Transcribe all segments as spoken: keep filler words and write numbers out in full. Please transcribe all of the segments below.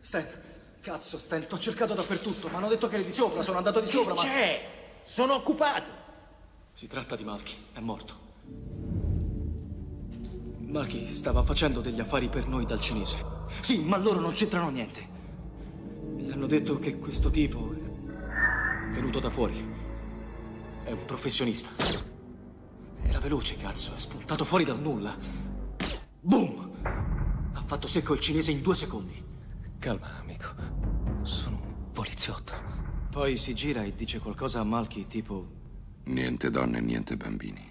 Stan, cazzo, Stan, t'ho cercato dappertutto. Mi hanno detto che eri di sopra, sono andato di sopra, ma... C'è! Sono occupato! Si tratta di Malky, è morto. Malky stava facendo degli affari per noi dal cinese. Sì, ma loro non c'entrano niente. Gli hanno detto che questo tipo è venuto da fuori. È un professionista. Era veloce, cazzo, è spuntato fuori dal nulla. Boom! Ha fatto secco il cinese in due secondi. Calma, amico. Sono un poliziotto. Poi si gira e dice qualcosa a Malky, tipo... Niente donne, niente bambini.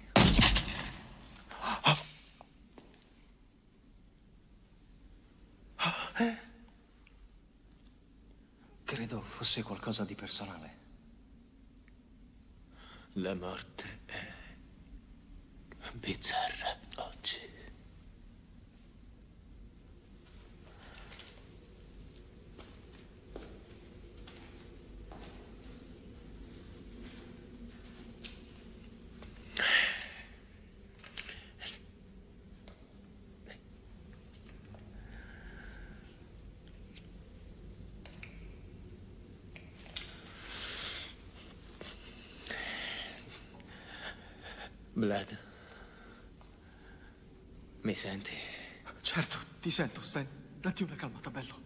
Credo fosse qualcosa di personale. La morte è bizzarra oggi. Vlad, mi senti? Certo, ti sento, Stan. Datti una calmata, bello.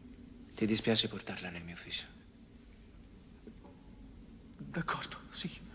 Ti dispiace portarla nel mio ufficio? D'accordo, sì.